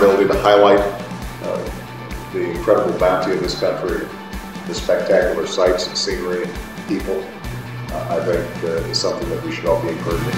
ability to highlight the incredible bounty of this country, the spectacular sights and scenery and people, I think is something that we should all be encouraging.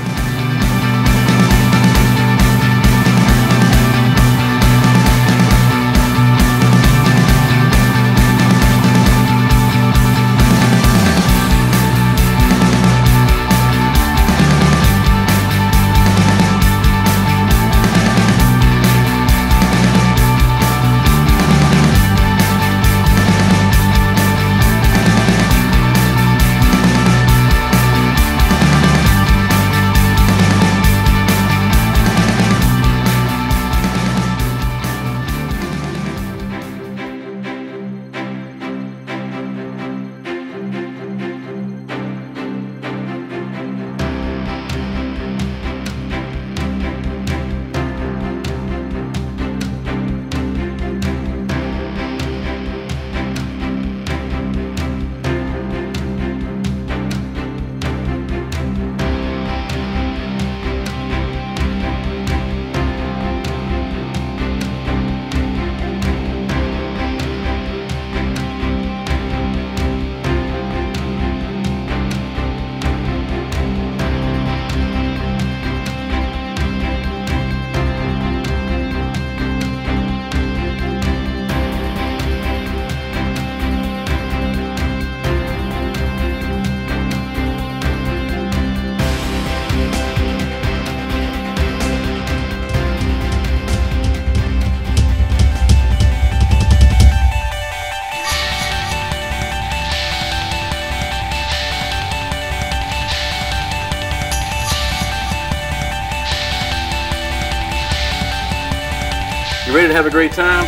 You ready to have a great time?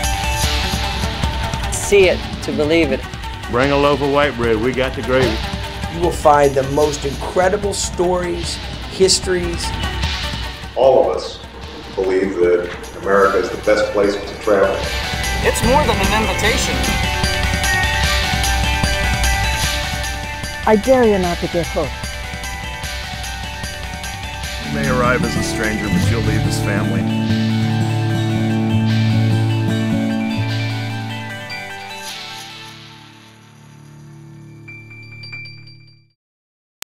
See it to believe it. Bring a loaf of white bread, we got the gravy. You will find the most incredible stories, histories. All of us believe that America is the best place to travel. It's more than an invitation. I dare you not to get hooked. You may arrive as a stranger, but you'll leave as family.